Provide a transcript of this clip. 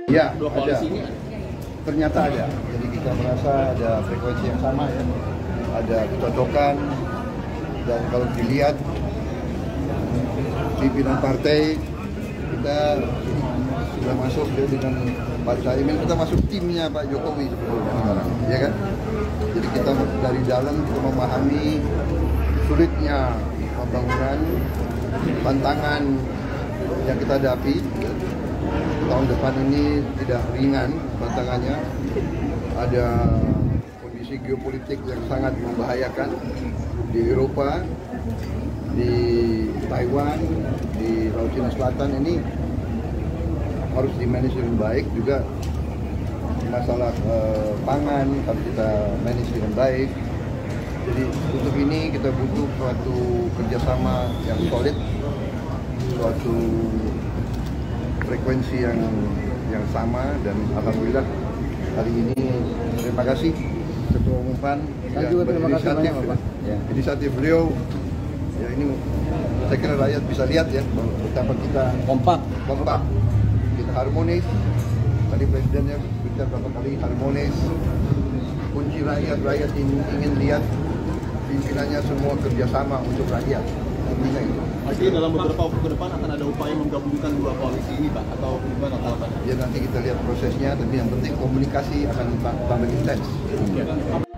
Ya, dua koalisi ini? Ternyata ada. Jadi kita merasa ada frekuensi yang sama ya, ada kecocokan, dan kalau dilihat pimpinan partai kita sudah masuk dengan Pak Caimin, kita masuk timnya Pak Jokowi sekarang, ya kan? Jadi kita dari dalam kita memahami sulitnya pembangunan, tantangan yang kita hadapi. Tahun depan ini tidak ringan tantangannya. Ada kondisi geopolitik yang sangat membahayakan di Eropa, di Taiwan, di Laut Cina Selatan. Ini harus di-manage dengan baik. Juga masalah pangan harus kita manage dengan baik. Jadi untuk ini kita butuh suatu kerjasama yang solid, suatu frekuensi yang sama, dan alhamdulillah hari ini terima kasih Ketua Umum PAN inisiatif beliau ya, ini saya kira rakyat bisa lihat ya betapa kita kompak, kita harmonis. Tadi presidennya bicara berapa kali harmonis. Kunci rakyat ingin lihat pimpinannya semua kerjasama untuk rakyat. Intinya itu. Artinya dalam beberapa waktu ke depan akan ada upaya menggabungkan dua koalisi ini, Pak, atau gimana Pak? Ya nanti kita lihat prosesnya, tapi yang penting komunikasi akan tambah intens.